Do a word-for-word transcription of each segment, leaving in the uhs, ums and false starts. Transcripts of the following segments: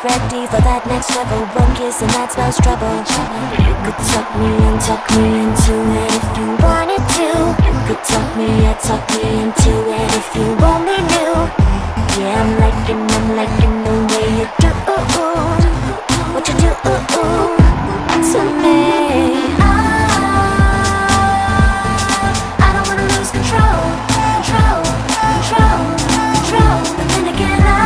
ready for that next level. One kiss and that spells trouble. You could tuck me and tuck me into it if you wanted to. You could tuck me and tuck me into it if you only knew. Yeah, I'm liking, I'm liking the way you do what you do to me. I don't wanna lose control, control, control, control. But then again, I,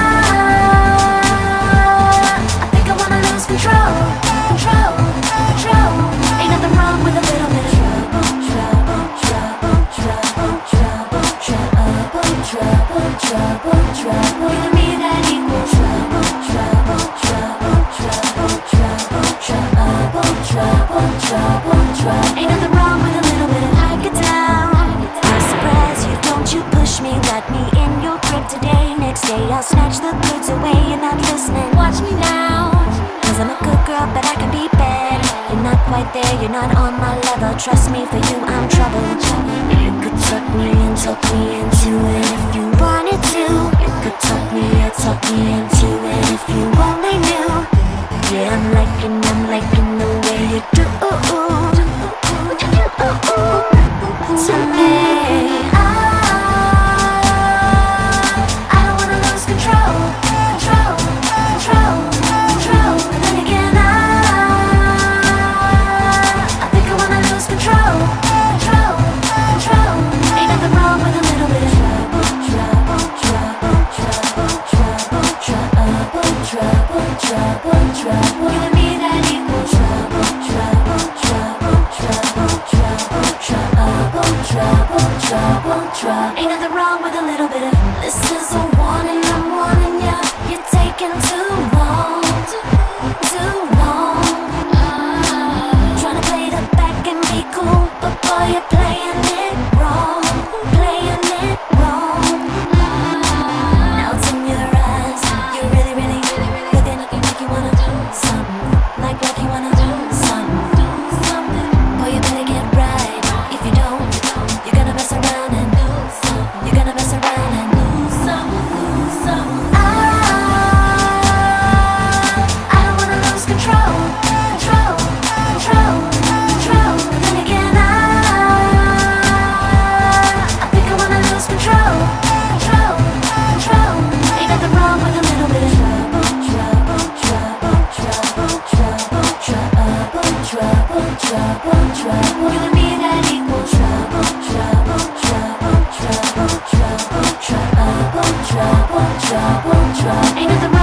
I think I wanna lose control, control, control. Ain't nothing wrong with a little bit of trouble, trouble, trouble, trouble, trouble, trouble, trouble, trouble. Giving me that equal trouble, trouble, trouble, trouble, trouble, trouble, trouble, trouble, trouble. Ain't nothing wrong with a little bit of hike it down. I'm surprised you don't you push me, lock me in your crib today. Next day I'll snatch the goods away. You're not listening, watch me now. Cause I'm a good girl but I can be bad. You're not quite there, you're not on my level. Trust me, for you I'm trouble. You could tuck me and tuck me into it if you wanted to. You could tuck me and tuck me into it if you only knew. Yeah, I'm liking, I'm liking the way you do what you do to me. I don't wanna lose control, control, control, control. But then again, I, I think I wanna lose control, control, control. Ain't nothing wrong with a little bit of trouble, trouble, trouble, trouble, trouble, trouble, trouble, trouble. Giving me that equal trouble, trouble, trouble, trouble, trouble, trouble, trouble, trouble, trouble. Ain't nothing wrong with a little bit of. This is a warning, I'm warning ya. You're taking too long, too long. Trying to play the back and be cool, but boy, you're playing it wrong, playing it wrong. Now it's in your eyes. You're really, really looking like you wanna do something, like like you wanna do something. Boy, you better get right. If you don't, you're gonna mess around and lose some. You're gonna mess around and lose some, lose some. I, I don't wanna lose control, control, control, control. But then again, I, I think I wanna lose control, control, control. Ain't nothing wrong with a little bit of trouble, trouble, trouble, trouble, trouble, trouble, trouble, trouble. Giving me that equal trouble, trouble, trouble, trouble, trouble, trouble, trouble, trouble, trouble. Ain't nothing wrong.